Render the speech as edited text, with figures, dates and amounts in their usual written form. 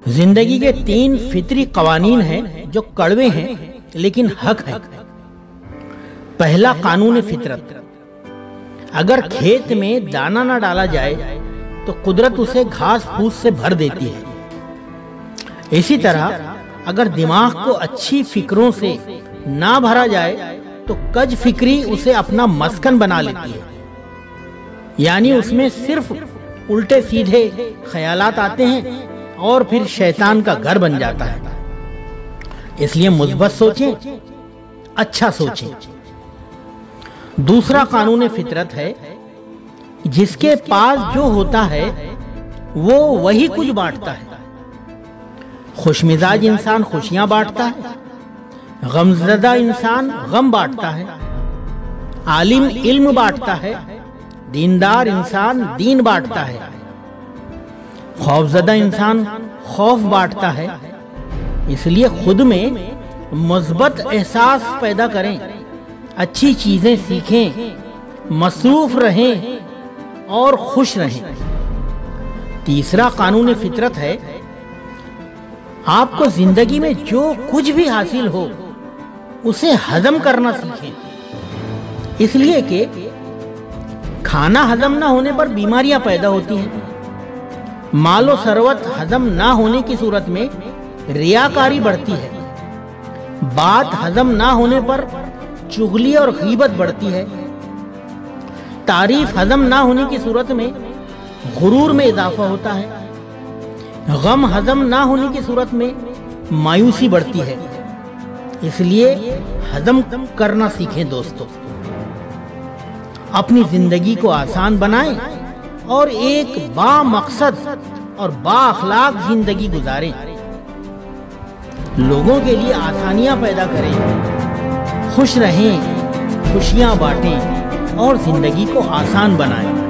जिंदगी के 3 फितरी कवानीन हैं जो कड़वे हैं लेकिन हक है। पहला कानून फितरत, अगर खेत में दाना ना डाला जाए तो कुदरत उसे घास फूस से भर देती है। इसी तरह अगर दिमाग को अच्छी फिक्रों से ना भरा जाए तो कज फिक्री उसे अपना मस्कन बना लेती है, यानी उसमें सिर्फ उल्टे सीधे ख्यालात आते हैं और फिर शैतान का घर बन जाता है। इसलिए मुस्बत सोचें, अच्छा सोचें। दूसरा कानून फितरत है, जिसके पास जो होता है वो वही कुछ बांटता है। खुशमिजाज इंसान खुशियां बांटता है, गमज़दा इंसान गम बांटता है, आलिम इल्म बांटता है, दीनदार इंसान दीन बांटता है, खौफजदा इंसान खौफ बांटता है। इसलिए खुद में मुस्बत एहसास पैदा करें, अच्छी चीजें सीखें, मसरूफ रहें और खुश रहें। तीसरा कानून फितरत है, आपको जिंदगी में जो कुछ भी हासिल हो उसे हजम करना सीखें। इसलिए कि खाना हजम ना होने पर बीमारियां पैदा होती हैं। मालो सरवत हजम ना होने की सूरत में रियाकारी बढ़ती है। बात हजम ना होने पर चुगली और गीबत बढ़ती है। तारीफ हजम ना होने की सूरत में गुरूर में इजाफा होता है। गम हजम ना होने की सूरत में मायूसी बढ़ती है। इसलिए हजम करना सीखें दोस्तों। अपनी जिंदगी को आसान बनाएं और एक बामकसद और बाअखलाक जिंदगी गुजारें। लोगों के लिए आसानियां पैदा करें, खुश रहें, खुशियां बांटें और जिंदगी को आसान बनाएं।